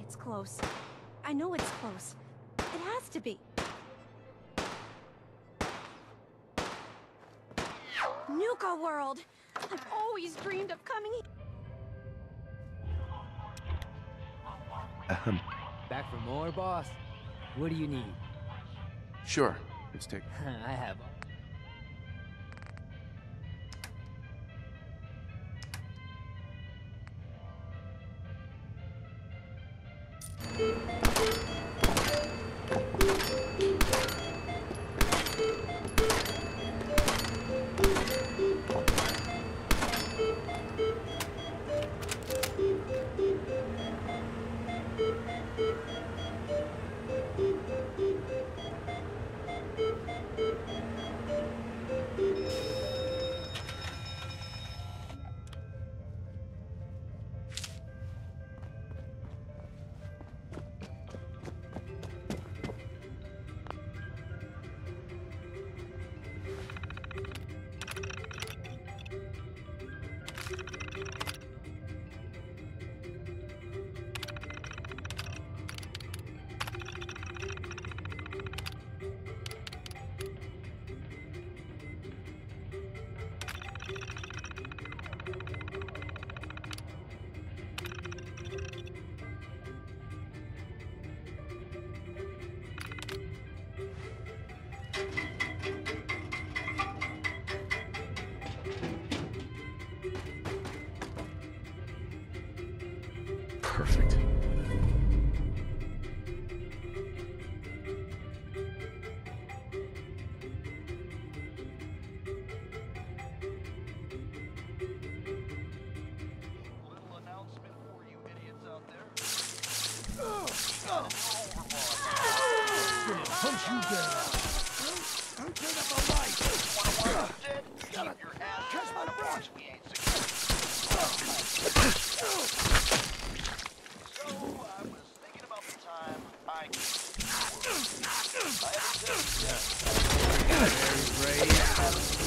It's close. I know it's close. It has to be. Nuka World! I've always dreamed of coming here. Back for more, boss? What do you need? Sure. Let's take. I have. Perfect. Little announcement for you idiots out there. Punch you down. Don't turn up the light. Keep your ass Catch my breath. we ain't secure. So, I was thinking about the time I haven't Very brave.